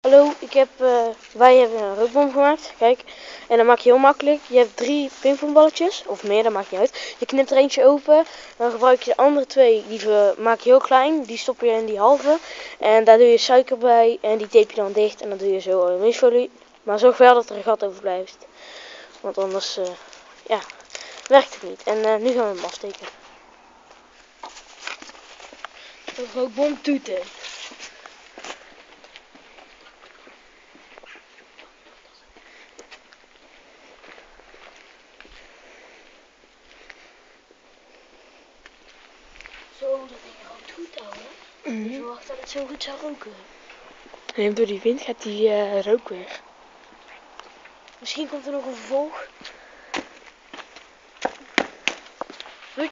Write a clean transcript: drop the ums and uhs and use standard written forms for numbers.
Hallo, wij hebben een rookbom gemaakt. Kijk, en dan maak je heel makkelijk. Je hebt 3 pingpongballetjes, of meer, dat maakt niet uit. Je knipt er eentje open, dan gebruik je de andere 2, die maak je heel klein. Die stop je in die halve. En daar doe je suiker bij en die tape je dan dicht. En dan doe je zo aluminiumfolie. Maar zorg wel dat er een gat over blijft. Want anders, ja, werkt het niet. En nu gaan we hem afsteken. De rookbom toeten. Zo, dat ding rookt goed, ouwe. Ik verwacht dat het zo goed zou roken. En door die wind gaat die rook weg. Misschien komt er nog een vervolg.